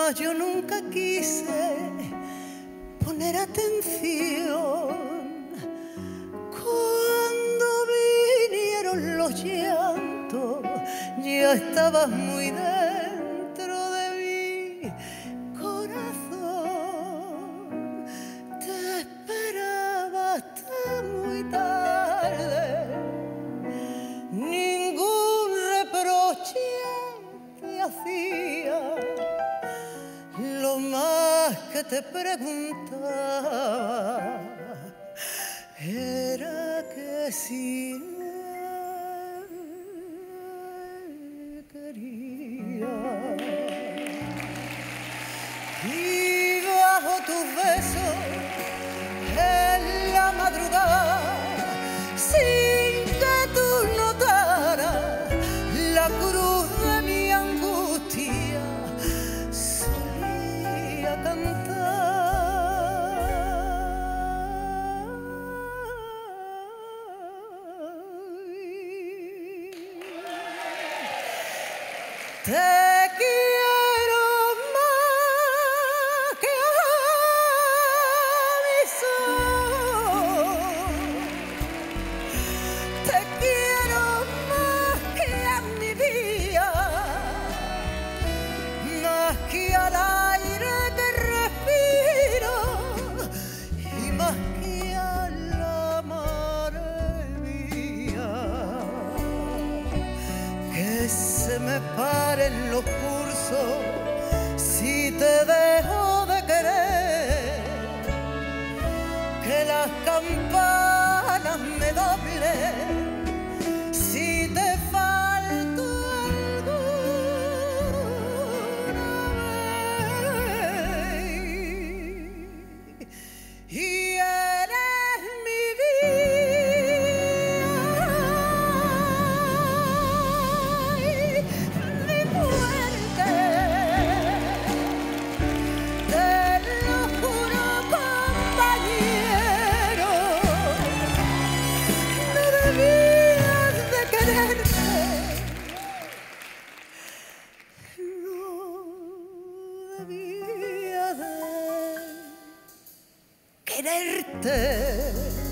mas yo nunca quise poner atención. Cuando vinieron los llantos, ya estabas muy dentro de mi corazón. Te esperaba hasta muy tarde, ningún reproche te hacía. Lo más que te preguntaba era que si me quería. Y bajo tus besos en la madrugada, sin que tú notaras la cruz de mi angustia, solía cantar. Te quiero más que a mis ojos, te quiero más que a mi vida, más que al aire que respiro y más que a la marea. Que se me paren los pulsos si te dejo de querer, que las campanas me doblen si te falto alguna vez. Y eres mi quererte.